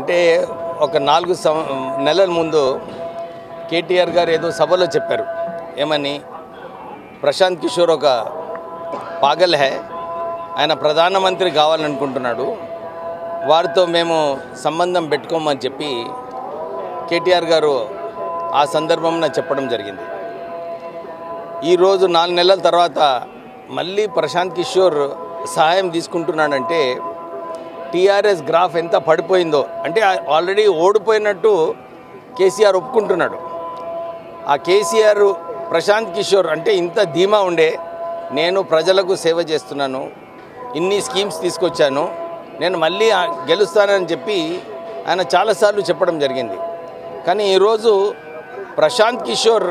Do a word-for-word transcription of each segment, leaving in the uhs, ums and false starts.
అంటే ఒక నాలుగు నెలల ముందు కేటీఆర్ గారు ఏదో సభలో చెప్పారు ఏమని, ప్రశాంత్ కిషోర్ ఒక పాగల్ హై, ఆయన ప్రధానమంత్రి కావాలనుకుంటున్నాడు, వారితో మేము సంబంధం పెట్టుకోమని చెప్పి కేటీఆర్ గారు ఆ సందర్భంలో చెప్పడం జరిగింది. ఈరోజు నాలుగు నెలల తర్వాత మళ్ళీ ప్రశాంత్ కిషోర్ సహాయం తీసుకుంటున్నాడంటే టీఆర్ఎస్ గ్రాఫ్ ఎంత పడిపోయిందో, అంటే ఆల్రెడీ ఓడిపోయినట్టు కేసీఆర్ ఒప్పుకుంటున్నాడు. ఆ కేసీఆర్ ప్రశాంత్ కిషోర్ అంటే ఇంత ధీమా ఉండే, నేను ప్రజలకు సేవ చేస్తున్నాను, ఇన్ని స్కీమ్స్ తీసుకొచ్చాను, నేను మళ్ళీ గెలుస్తానని చెప్పి ఆయన చాలాసార్లు చెప్పడం జరిగింది. కానీ ఈరోజు ప్రశాంత్ కిషోర్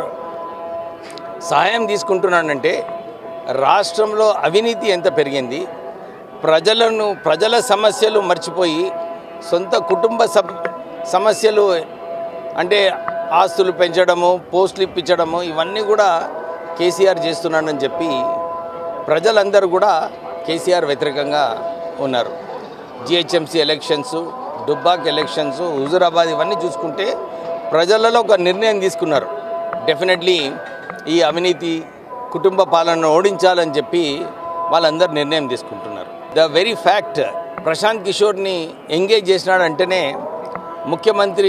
సహాయం తీసుకుంటున్నాడంటే రాష్ట్రంలో అవినీతి ఎంత పెరిగింది, ప్రజలను ప్రజల సమస్యలు మర్చిపోయి సొంత కుటుంబ సమస్యలు అంటే ఆస్తులు పెంచడము, పోస్టులు ఇప్పించడము, ఇవన్నీ కూడా కేసీఆర్ చేస్తున్నాడని చెప్పి ప్రజలందరూ కూడా కేసీఆర్ వ్యతిరేకంగా ఉన్నారు. GHMC elections, Dubbak elections, Huzurabad ఇవన్నీ చూసుకుంటే ప్రజలలో ఒక నిర్ణయం తీసుకున్నారు. డెఫినెట్లీ ఈ అవినీతి కుటుంబ పాలనను ఓడించాలని చెప్పి వాళ్ళందరూ నిర్ణయం తీసుకుంటున్నారు. ద వెరీ ఫ్యాక్ట్ ప్రశాంత్ కిషోర్ని ఎంగేజ్ చేసినాడంటేనే ముఖ్యమంత్రి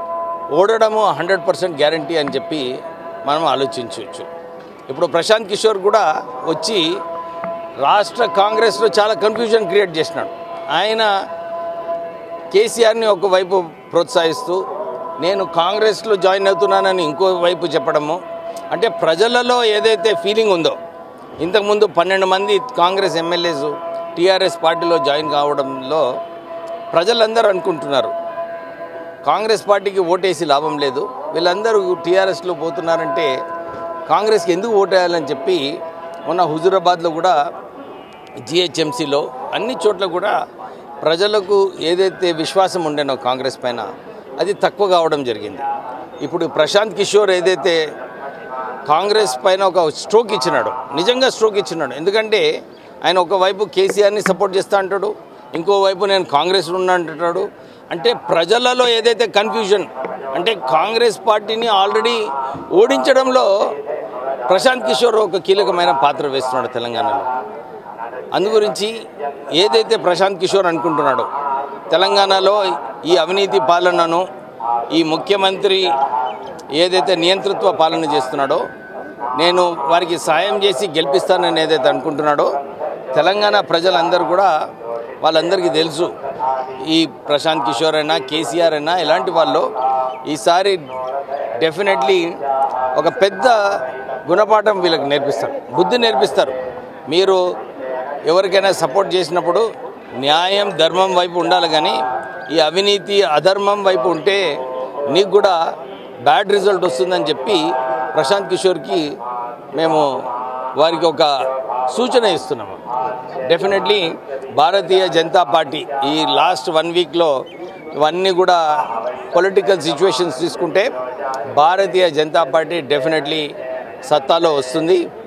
ఓడడము హండ్రెడ్ పర్సెంట్ గ్యారంటీ అని చెప్పి మనం ఆలోచించవచ్చు. ఇప్పుడు ప్రశాంత్ కిషోర్ కూడా వచ్చి రాష్ట్ర కాంగ్రెస్లో చాలా కన్ఫ్యూజన్ క్రియేట్ చేసినాడు. ఆయన కేసీఆర్ని ఒకవైపు ప్రోత్సహిస్తూ నేను కాంగ్రెస్లో జాయిన్ అవుతున్నానని ఇంకోవైపు చెప్పడము, అంటే ప్రజలలో ఏదైతే ఫీలింగ్ ఉందో, ఇంతకుముందు పన్నెండు మంది కాంగ్రెస్ ఎమ్మెల్యేస్ టీఆర్ఎస్ పార్టీలో జాయిన్ కావడంలో ప్రజలందరూ అనుకుంటున్నారు కాంగ్రెస్ పార్టీకి ఓటేసి లాభం లేదు, వీళ్ళందరూ టీఆర్ఎస్లో పోతున్నారంటే కాంగ్రెస్కి ఎందుకు ఓటేయాలని చెప్పి మొన్న హుజూరాబాద్లో కూడా జిహెచ్ఎంసీలో అన్ని చోట్ల కూడా ప్రజలకు ఏదైతే విశ్వాసం ఉండేనో కాంగ్రెస్ పైన అది తక్కువ కావడం జరిగింది. ఇప్పుడు ప్రశాంత్ కిషోర్ ఏదైతే కాంగ్రెస్ పైన ఒక స్ట్రోక్ ఇచ్చినాడు, నిజంగా స్ట్రోక్ ఇచ్చినాడు. ఎందుకంటే ఆయన ఒకవైపు కేసీఆర్ని సపోర్ట్ చేస్తా అంటాడు, ఇంకోవైపు నేను కాంగ్రెస్లో ఉన్నా అంటాడు. అంటే ప్రజలలో ఏదైతే కన్ఫ్యూజన్, అంటే కాంగ్రెస్ పార్టీని ఆల్రెడీ ఓడించడంలో ప్రశాంత్ కిషోర్ ఒక కీలకమైన పాత్ర వేస్తున్నాడు తెలంగాణలో. అందుగురించి ఏదైతే ప్రశాంత్ కిషోర్ అనుకుంటున్నాడో తెలంగాణలో ఈ అవినీతి పాలనను, ఈ ముఖ్యమంత్రి ఏదైతే నియంతృత్వ పాలన చేస్తున్నాడో నేను వారికి సాయం చేసి గెలిపిస్తానని ఏదైతే అనుకుంటున్నాడో తెలంగాణ ప్రజలందరూ కూడా వాళ్ళందరికీ తెలుసు, ఈ ప్రశాంత్ కిషోర్ అయినా కేసీఆర్ అయినా ఇలాంటి వాళ్ళు ఈసారి డెఫినెట్లీ ఒక పెద్ద గుణపాఠం వీళ్ళకి నేర్పిస్తారు, బుద్ధి నేర్పిస్తారు. మీరు ఎవరికైనా సపోర్ట్ చేసినప్పుడు న్యాయం ధర్మం వైపు ఉండాలి, కానీ ఈ అవినీతి అధర్మం వైపు ఉంటే నీకు కూడా బ్యాడ్ రిజల్ట్ వస్తుందని చెప్పి ప్రశాంత్ కిషోర్కి మేము వారికి ఒక సూచన ఇస్తున్నాము. డెఫినెట్లీ భారతీయ జనతా పార్టీ ఈ లాస్ట్ వన్ వీక్లో ఇవన్నీ కూడా పొలిటికల్ సిచ్యువేషన్స్ తీసుకుంటే భారతీయ జనతా పార్టీ డెఫినెట్లీ సత్తాలో వస్తుంది.